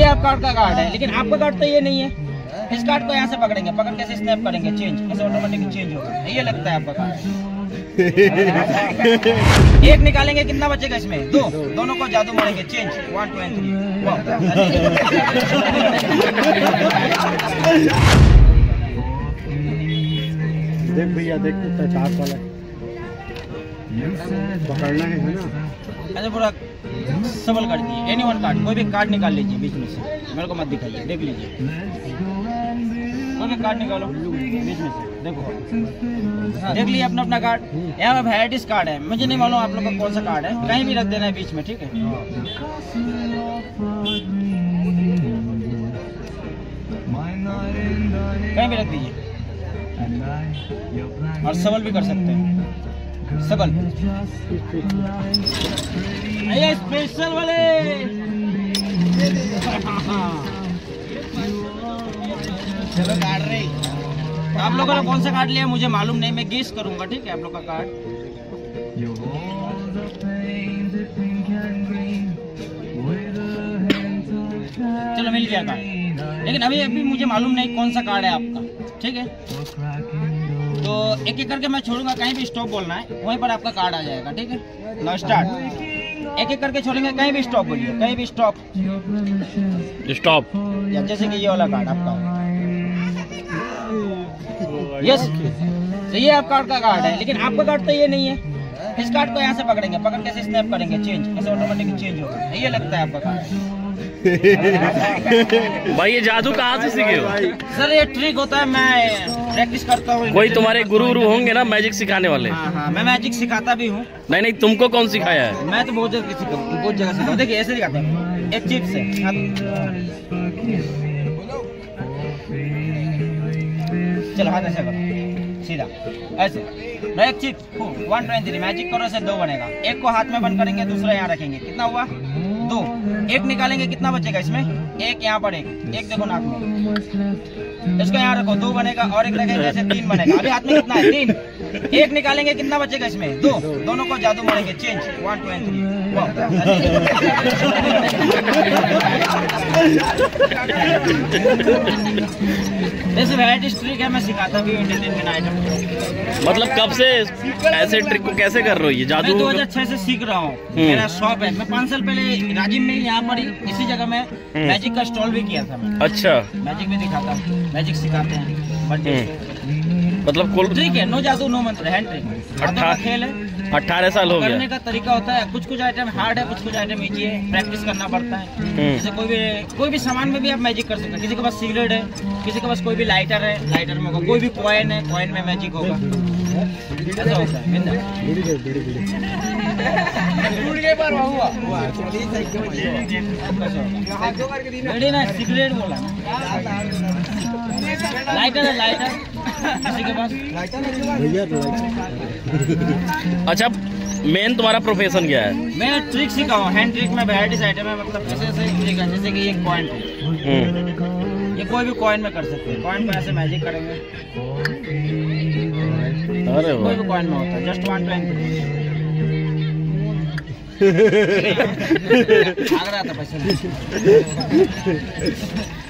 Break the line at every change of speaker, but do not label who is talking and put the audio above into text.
आप कार्ड का कार्ड है, लेकिन आपका कार्ड तो ये नहीं है। इस कार्ड को यहाँ से पकड़ेंगे, पकड़ के ऐसे स्नैप करेंगे, चेंज ऐसे ऑटोमेटिक चेंज होगा। ये लगता है आपका कार्ड। एक निकालेंगे कितना बचेगा इसमें? दो। दोनों को जादू मारेंगे, चेंज 1 2 3।
देख भैया, देख कितना चार्ज वाला है, पकड़ना है ना।
ऐसे पूरा सबल कर दिए। एनीवन कार्ड, कोई भी कार्ड निकाल लीजिए बीच में से, मेरे को मत दिखाइए, देख लीजिए। कोई भी कार्ड निकालो बीच में से, देखो देख लीजिए अपना अपना कार्ड। यहाँ पे वैराइटीज कार्ड है, मुझे नहीं मालूम आप लोग का कौन सा कार्ड है, कहीं भी रख देना है बीच में, ठीक है। कहीं भी रख दीजिए, और सबल भी कर सकते हैं, सबल। ये स्पेशल वाले चलो काट रहे। आप लोगों ने कौन सा कार्ड लिया मुझे मालूम नहीं, मैं गेस करूंगा, ठीक है। आप लोग का कार्ड चलो मिल गया कार्ड, लेकिन अभी मुझे मालूम नहीं कौन सा कार्ड है आपका, ठीक है। तो एक एक करके मैं छोड़ूंगा, कहीं भी स्टॉप बोलना है, वहीं पर आपका कार्ड आ जाएगा, ठीक है। No start. एक एक करके छोड़ेंगे, कहीं भी स्टॉप बोलिए, कहीं भी स्टॉप
स्टॉप।
या जैसे कि ये वाला कार्ड आपका है, यस तो ये आप कार्ड का कार्ड है, लेकिन आपका कार्ड तो ये नहीं है। इस कार्ड को यहाँ से पकड़ेंगे, पकड़ के ऐसे स्नैप करेंगे, चेंज ऐसे ऑटोमेटिक चेंज होगा। ये लगता है आपका कार्ड।
भाई ये जादू कहाँ से सीखे हो?
सर ये ट्रिक होता है, मैं प्रैक्टिस करता हूँ।
कोई तुम्हारे गुरु होंगे ना मैजिक सिखाने वाले?
हाँ, मैं मैजिक सिखाता भी हूँ।
नहीं, तुमको कौन सिखाया है?
मैं तो बहुत जगह सिखाता हूँ। देखिए ऐसे सिखाता हूँ, एक चिप से चलो हाथ ऐसे करो सीधा, ऐसे एक चिप 1 2 3 मैजिक करो, ऐसे 2 बनेगा। एक को हाथ में बंद करेंगे, दूसरा यहाँ रखेंगे, कितना हुआ? 2। एक निकालेंगे, कितना बचेगा इसमें? एक यहाँ पर, एक देखो नाक में, इसको यहाँ रखो, 2 बनेगा, और एक रखेंगे ऐसे 3 बनेगा। अभी हाथ में कितना है? 3। एक निकालेंगे, कितना बचेगा इसमें? 2। दोनों को जादू मारेंगे, चेंज 1 2 3। ऐसे वैराइटी ट्रिक है, मैं सिखाता भी हूँ एंटरटेनमेंट आइटम।
मतलब कब से ऐसे ट्रिक को कैसे कर रहे हो? ये जादू
मैं 2006 से सीख रहा हूँ। मेरा शॉप है। मैं 5 साल पहले राजीव में यहाँ पर ही इसी जगह में मैजिक का स्टॉल भी किया था मैं।
अच्छा,
मैजिक भी दिखाता हूँ, मैजिक सिखाते हैं।
मतलब कुल
ट्रिक है, नो जादू नो मंत्र, हैंड ट्रिक खेल है।
18 साल हो गया।
करने का तरीका होता है, कुछ आइटम हार्ड है, कुछ आइटम इजी है, प्रैक्टिस करना पड़ता है। जैसे कोई भी सामान में भी आप मैजिक कर सकते हैं। किसी के पास सिगरेट है, किसी के पास कोई भी लाइटर है, लाइटर में होगा, कोई भी कॉइन है, कॉइन में मैजिक होगा। ऐसा होता है। सिगरेट बोला, लाइटर है, लाइटर किसी के पास।
अच्छा, मेन तुम्हारा प्रोफेशन क्या है?
मैं ट्रिक सीखा हूँ, हैंड ट्रिक में वैराइटीज आइटम है। मतलब ऐसे ट्रिक है, जैसे कि ये कॉइन है, ये कोई भी कॉइन में कर सकते हैं। कॉइन पे ऐसे मैजिक करेंगे,
अरे
कोई भी कॉइन में होता है। जस्ट 1 2 3 भाग रहा था पैसे।